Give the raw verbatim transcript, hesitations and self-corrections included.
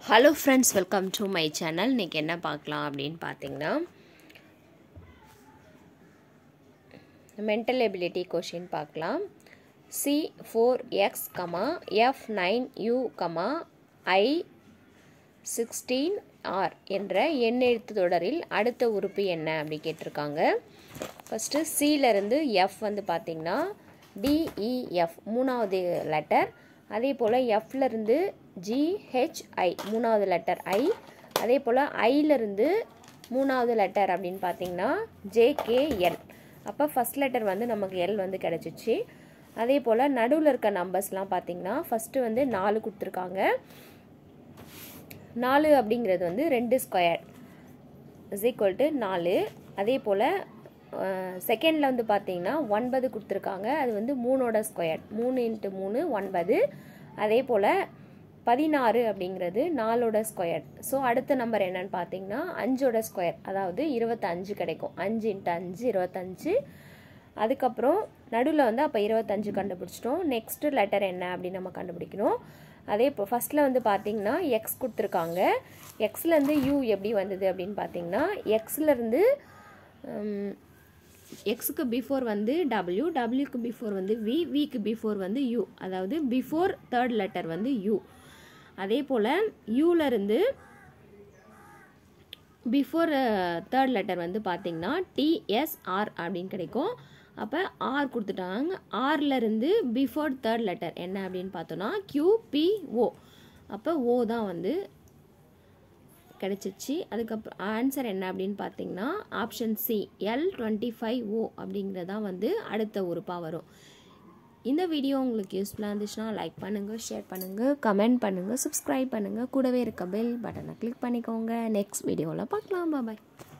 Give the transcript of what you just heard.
Hello friends, welcome to my channel. இன்னைக்கு என்ன பார்க்கலாம் அப்படினு பாத்தீங்கன்னா mental ability question பார்க்கலாம். C four x, F nine u, I sixteen r என்ற எண்ணெழுத்து தொடரில் அடுத்த உறுப்பு என்ன அப்படி கேட்டிருக்காங்க. ஃபர்ஸ்ட் C ல இருந்து F வந்து பாத்தீங்கன்னா D E F மூணாவது லெட்டர். அதே போல F ல இருந்து G H I மூணாவது லெட்டர் I. அதே போல I ல இருந்து மூணாவது லெட்டர் அப்படினு பாத்தீங்கன்னா J K L. அப்ப ஃபர்ஸ்ட் லெட்டர் வந்து நமக்கு L வந்து கிடைச்சிச்சு. அதே போல நடுவுல இருக்க நம்பர்ஸ்லாம் பாத்தீங்கன்னா ஃபர்ஸ்ட் வந்து நாலு கொடுத்திருக்காங்க. நாலு அப்படிங்கிறது வந்து two square is equal to நாலு. அதே போல செகண்ட்ல வந்து பாத்தீங்கன்னா ஒன்பது கொடுத்திருக்காங்க. அது வந்து மூணோட ஸ்கொயர். மூணு into மூணு ஒன்பது. அதே போல பதினாறு அப்படிங்கிறது நாலோட ஸ்கொயர். சோ அடுத்த நம்பர் என்னன்னு பாத்தீங்கன்னா அஞ்சோட ஸ்கொயர். அதாவது இருபத்தஞ்சு கிடைக்கும். அஞ்சு into அஞ்சு இருபத்தஞ்சு. அதுக்கு அப்புறம் நடுவுல வந்து அப்ப இருபத்தஞ்சு கண்டுபிடிச்சிட்டோம். நெக்ஸ்ட் லெட்டர் என்ன அப்படி நம்ம கண்டுபிடிக்கணும். அதே இப்போ ஃபர்ஸ்ட்ல வந்து பாத்தீங்கன்னா x கொடுத்திருக்காங்க. x ல இருந்து u எப்படி வந்தது அப்படினு பாத்தீங்கன்னா x ல இருந்து x க்கு பிஃபோர் வந்து w, w க்கு பிஃபோர் வந்து v, v க்கு பிஃபோர் வந்து u. அதாவது பிஃபோர் தேர்ட் லெட்டர் வந்து u. அதே போல u ல இருந்து பிஃபோர் தேர்ட் லெட்டர் வந்து பாத்தீங்கன்னா t s r அப்படினு கிடைக்கும். அப்ப r கொடுத்துட்டாங்க. r ல இருந்து பிஃபோர் தேர்ட் லெட்டர் என்ன அப்படினு பார்த்தோம்னா q p o. அப்ப o தான் வந்து கிடைச்சிச்சு. அதுக்கு அப்புறம் ஆன்சர் என்ன அப்படினு பாத்தீங்கன்னா option C L twenty-five O அப்படிங்கறதா வந்து அடுத்த உறுப்பா வரும். இந்த வீடியோ உங்களுக்கு யூஸ்ஃபுல்லா இருந்துச்சுனா லைக் பண்ணுங்க, ஷேர் பண்ணுங்க, கமெண்ட் பண்ணுங்க, Subscribe பண்ணுங்க. கூடவே இருக்க பெல் பட்டனை கிளிக் பண்ணிக்கோங்க. நெக்ஸ்ட் வீடியோல பார்க்கலாம். Bye by.